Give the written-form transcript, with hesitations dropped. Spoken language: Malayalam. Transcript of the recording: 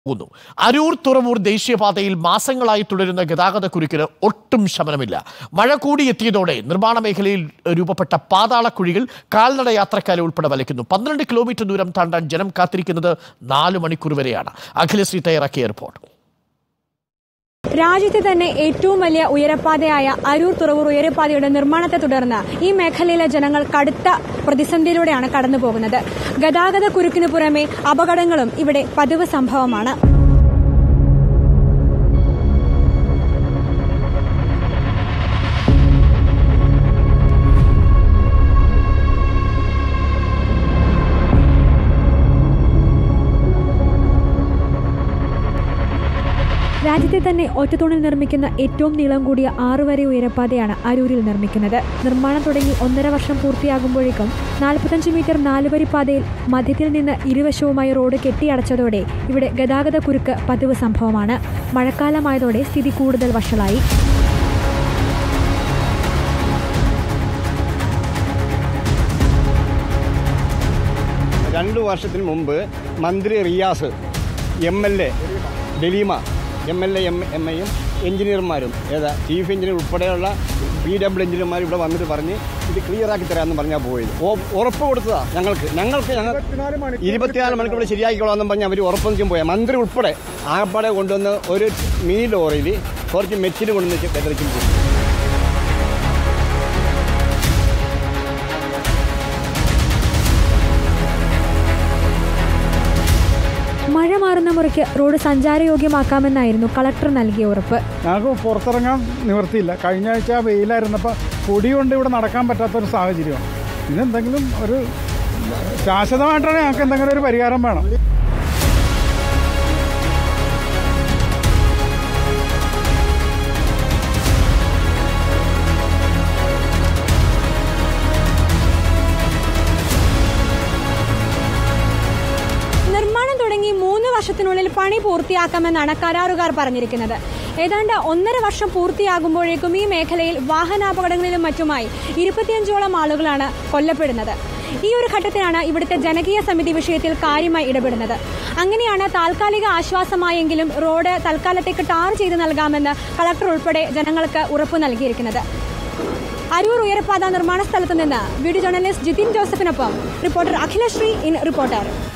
അരൂർ തുറവൂർ ദേശീയപാതയിൽ മാസങ്ങളായി തുടരുന്ന ഗതാഗതക്കുരുക്കിന് ഒട്ടും ശമനമില്ല. മഴ കൂടിയെത്തിയതോടെ നിർമ്മാണ മേഖലയിൽ രൂപപ്പെട്ട പാതാളക്കുഴികൾ കാൽനട യാത്രക്കാരെ ഉൾപ്പെടെ വലയ്ക്കുന്നു. 12 കിലോമീറ്റർ ദൂരം താണ്ടാൻ ജനം കാത്തിരിക്കുന്നത് 4 മണിക്കൂർ വരെയാണ്. അഖിലശ്രീ തയ്യാറാക്കിയ റിപ്പോർട്ട്. രാജ്യത്തെ തന്നെ ഏറ്റവും വലിയ ഉയരപ്പാതയായ അരൂർ തുറവൂർ ഉയരപ്പാതയുടെ നിർമ്മാണത്തെ തുടർന്ന് ഈ മേഖലയിലെ ജനങ്ങൾ കടുത്ത പ്രതിസന്ധിയിലൂടെയാണ് കടന്നുപോകുന്നത്. ഗതാഗത കുരുക്കിനു പുറമെ അപകടങ്ങളും ഇവിടെ പതിവ് സംഭവമാണ്. രാജ്യത്തെ തന്നെ ഒറ്റത്തൂണിൽ നിർമ്മിക്കുന്ന ഏറ്റവും നീളം കൂടിയ 6 വരെ ഉയരപ്പാതയാണ് അരൂരിൽ നിർമ്മിക്കുന്നത്. നിർമ്മാണം തുടങ്ങി 1.5 വർഷം പൂർത്തിയാകുമ്പോഴേക്കും 45 മീറ്റർ 4 വരി പാതയിൽ മധ്യത്തിൽ നിന്ന് ഇരുവശവുമായി റോഡ് കെട്ടിയടച്ചതോടെ ഇവിടെ ഗതാഗത കുരുക്ക് പതിവ് സംഭവമാണ്. മഴക്കാലമായതോടെ സ്ഥിതി കൂടുതൽ വഷളായി. രണ്ട് വർഷത്തിന് മുമ്പ് മന്ത്രി റിയാസ്, MLA ഡെലീമ, MLA MAയും എഞ്ചിനീയർമാരും ചീഫ് എഞ്ചിനീയർ ഉൾപ്പെടെയുള്ള PW എഞ്ചിനീയർമാർ ഇവിടെ വന്നിട്ട് പറഞ്ഞ് ഇത് ക്ലിയറാക്കി തരാമെന്ന് പറഞ്ഞാൽ പോയത്. ഉറപ്പ് കൊടുത്തതാ ഞങ്ങൾ 24 മണിക്കൂർ ഇവിടെ ശരിയാക്കിക്കോളാമെന്നും പറഞ്ഞ് അവർ ഉറപ്പൊന്നും പോയാൽ മന്ത്രി ഉൾപ്പെടെ ആകപ്പാടെ കൊണ്ടുവന്ന് ഒരു മിനി ലോറിയിൽ കുറച്ച് മെച്ചിൽ കൊണ്ടുവന്ന് വെതറിക്കും പോയി. മഴ മാറുന്ന മുറയ്ക്ക് റോഡ് സഞ്ചാരയോഗ്യമാക്കാമെന്നായിരുന്നു കളക്ടർ നൽകിയ ഉറപ്പ്. ഞങ്ങൾക്ക് പുറത്തിറങ്ങാൻ നിവർത്തിയില്ല. കഴിഞ്ഞ ആഴ്ച വെയിലായിരുന്നപ്പോൾ പൊടി കൊണ്ട് ഇവിടെ നടക്കാൻ പറ്റാത്തൊരു സാഹചര്യമാണ്. ഇതെന്തെങ്കിലും ഒരു ശാശ്വതമായിട്ടാണ് ഞങ്ങൾക്ക് എന്തെങ്കിലും ഒരു പരിഹാരം വേണം. തുടങ്ങി 3 വർഷത്തിനുള്ളിൽ പണി പൂർത്തിയാക്കാമെന്നാണ് കരാറുകാർ പറഞ്ഞിരിക്കുന്നത്. ഏതാണ്ട് 1.5 വർഷം പൂർത്തിയാകുമ്പോഴേക്കും ഈ മേഖലയിൽ വാഹനാപകടങ്ങളിലും മറ്റുമായി 25ഓളം ആളുകളാണ് കൊല്ലപ്പെടുന്നത്. ഈ ഒരു ഘട്ടത്തിലാണ് ഇവിടുത്തെ ജനകീയ സമിതി വിഷയത്തിൽ കാര്യമായി ഇടപെടുന്നത്. അങ്ങനെയാണ് താൽക്കാലിക ആശ്വാസമായെങ്കിലും റോഡ് തൽക്കാലത്തേക്ക് ടാർ ചെയ്ത് നൽകാമെന്ന് കളക്ടർ ഉൾപ്പെടെ ജനങ്ങൾക്ക് ഉറപ്പ് നൽകിയിരിക്കുന്നത്. അരൂർ ഉയരപ്പാത നിർമ്മാണ സ്ഥലത്ത് നിന്ന് വീഡിയോ ജേർണലിസ്റ്റ് ജിതിൻ ജോസഫിനൊപ്പം റിപ്പോർട്ടർ അഖിലശ്രീ ഇൻ റിപ്പോർട്ടർ.